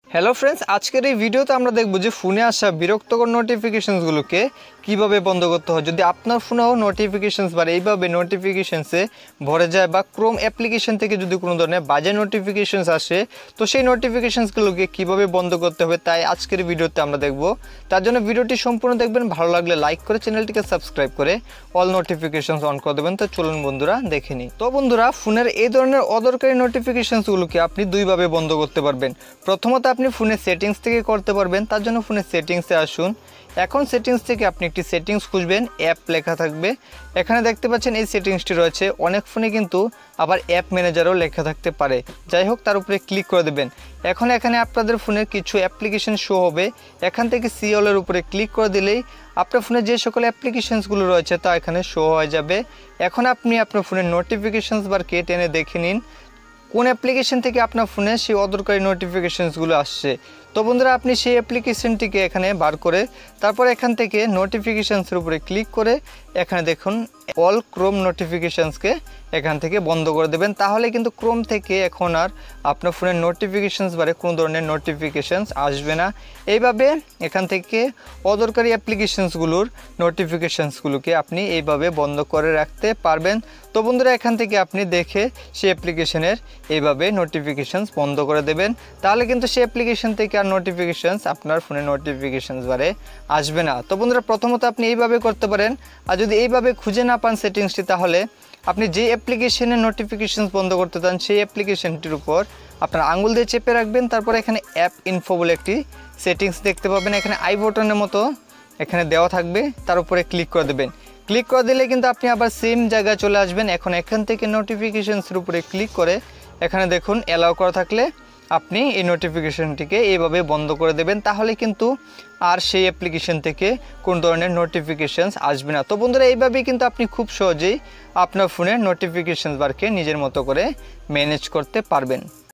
Hello friends, আজকের এই ভিডিওতে আমরা দেখব যে ফোনে আসা বিরক্তকর নোটিফিকেশনসগুলোকে কিভাবে বন্ধ করতে হয়। যদি আপনার ফোনেও নোটিফিকেশনস বা এইভাবে নোটিফিকেশনসে ভরে যায় বা ক্রোম অ্যাপ্লিকেশন থেকে যদি কোনো ধরনের বাজে নোটিফিকেশনস আসে, তো সেই নোটিফিকেশনসগুলোকে কিভাবে বন্ধ করতে হবে তাই আজকের ভিডিওতে আমরা দেখব। তার জন্য ভিডিওটি সম্পূর্ণ দেখবেন, ভালো লাগলে লাইক করে চ্যানেলটিকে সাবস্ক্রাইব করে অল নোটিফিকেশনস অন করে দেবেন। তো চলুন বন্ধুরা দেখে নিই। তো বন্ধুরা, ফোনের এই ধরনের অদরকারি নোটিফিকেশনসগুলোকে আপনি দুইভাবে বন্ধ করতে পারবেন। প্রথমত আপনি ফোনের সেটিংস থেকে করতে পারবেন। তার জন্য ফোনের সেটিংসে আসুন। এখন সেটিংস থেকে আপনি একটি সেটিংস খুঁজবেন, অ্যাপ লেখা থাকবে। এখানে দেখতে পাচ্ছেন এই সেটিংসটি রয়েছে। অনেক ফোনে কিন্তু আবার অ্যাপ ম্যানেজারও লেখা থাকতে পারে। যাই হোক, তার উপরে ক্লিক করে দেবেন। এখন এখানে আপনাদের ফোনের কিছু অ্যাপ্লিকেশন শো হবে। এখান থেকে সি অলের উপরে ক্লিক করে দিলেই আপনার ফোনে যে সকল অ্যাপ্লিকেশনসগুলো রয়েছে তা এখানে শো হয়ে যাবে। এখন আপনি আপনার ফোনের নোটিফিকেশনস বারকে টেনে দেখে নিন কোন অ্যাপ্লিকেশন থেকে আপনার ফোনে সেই অদরকারি নোটিফিকেশনসগুলো আসছে। তো বন্ধুরা, আপনি সেই অ্যাপ্লিকেশনটিকে এখানে বার করে তারপর এখান থেকে নোটিফিকেশনসের উপরে ক্লিক করে এখানে দেখুন অল ক্রোম নোটিফিকেশনসকে এখান থেকে বন্ধ করে দেবেন। তাহলে কিন্তু ক্রোম থেকে এখন আর আপনার ফোনের নোটিফিকেশনস বারে কোনো ধরনের নোটিফিকেশনস আসবে না। এইভাবে এখান থেকে অদরকারি অ্যাপ্লিকেশনসগুলোর নোটিফিকেশনসগুলোকে আপনি এইভাবে বন্ধ করে রাখতে পারবেন। তো বন্ধুরা, এখান থেকে আপনি দেখে সেই অ্যাপ্লিকেশনের এইভাবে নোটিফিকেশনস বন্ধ করে দেবেন। তাহলে কিন্তু সেই অ্যাপ্লিকেশন থেকে আর নোটিফিকেশনস আপনার ফোনে নোটিফিকেশনস বারে আসবে না। তো বন্ধুরা, প্রথমত আপনি এইভাবে করতে পারেন। আর যদি এইভাবে খুঁজে না পান সেটিংসটি, তাহলে আপনি যে অ্যাপ্লিকেশনের নোটিফিকেশনস বন্ধ করতে চান সেই অ্যাপ্লিকেশনটির উপর আপনার আঙুল দিয়ে চেপে রাখবেন। তারপর এখানে অ্যাপ ইনফো বলে একটি সেটিংস দেখতে পাবেন। এখানে আই বটনের মতো এখানে দেওয়া থাকবে, তার উপরে ক্লিক করে দেবেন। ক্লিক করে দিলে কিন্তু আপনি আবার সেম জায়গায় চলে আসবেন। এখন এখান থেকে নোটিফিকেশনসের উপরে ক্লিক করে এখানে দেখুন অ্যালাউ করা থাকলে আপনি এই নোটিফিকেশনটিকে এইভাবে বন্ধ করে দেবেন। তাহলে কিন্তু আর সেই অ্যাপ্লিকেশন থেকে কোন ধরনের নোটিফিকেশনস আসবে না। তো বন্ধুরা, এইভাবেই কিন্তু আপনি খুব সহজেই আপনার ফোনের নোটিফিকেশনস বারকে নিজের মতো করে ম্যানেজ করতে পারবেন।